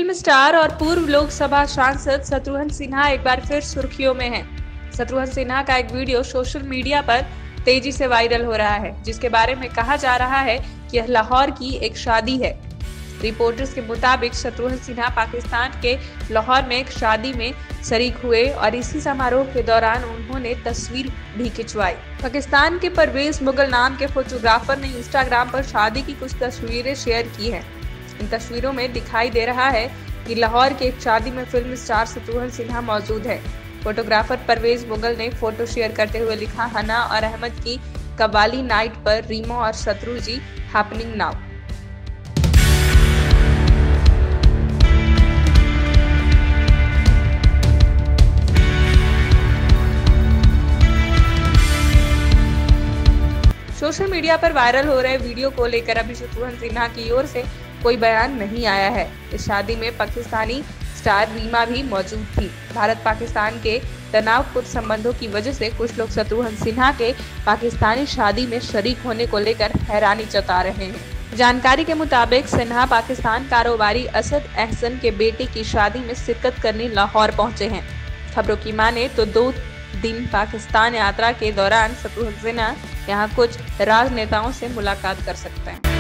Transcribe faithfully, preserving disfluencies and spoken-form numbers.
Film star और पूर्व लोकसभा सांसद शत्रुघ्न सिन्हा एक बार फिर सुर्खियों में हैं। शत्रुघ्न सिन्हा का एक वीडियो सोशल मीडिया पर तेजी से वायरल हो रहा है, जिसके बारे में कहा जा रहा है कि यह लाहौर की एक शादी है। रिपोर्टर्स के मुताबिक शत्रुघ्न सिन्हा पाकिस्तान के लाहौर में एक शादी में शरीक हुए और इसी समारोह के दौरान उन्होंने तस्वीर भी खिंचवाई। पाकिस्तान के परवेज मुगल नाम के फोटोग्राफर ने इंस्टाग्राम पर शादी की कुछ तस्वीरें शेयर की हैं। इन तस्वीरों में दिखाई दे रहा है कि लाहौर की एक शादी में फिल्म स्टार शत्रुघ्न सिन्हा मौजूद है। फोटोग्राफर परवेज मुगल ने फोटो शेयर करते हुए लिखा, हना और अहमद की कव्वाली नाइट पर रीमो और Shatru ji happening now. Social media पर वायरल हो रहे वीडियो को लेकर अभी शत्रुघ्न सिन्हा की ओर से कोई बयान नहीं आया है। इस शादी में पाकिस्तानी स्टार रीमा भी मौजूद थी। भारत पाकिस्तान के तनावपूर्ण संबंधों की वजह से कुछ लोग शत्रुघ्न सिन्हा के पाकिस्तानी शादी में शरीक होने को लेकर हैरानी जता रहे हैं। जानकारी के मुताबिक सिन्हा पाकिस्तान कारोबारी असद अहसन के बेटे की शादी में शिरकत करने लाहौर पहुंचे हैं। खबरों की माने तो दो दिन पाकिस्तान यात्रा के दौरान शत्रुघ्न सिन्हा यहाँ कुछ राजनेताओं से मुलाकात कर सकते हैं।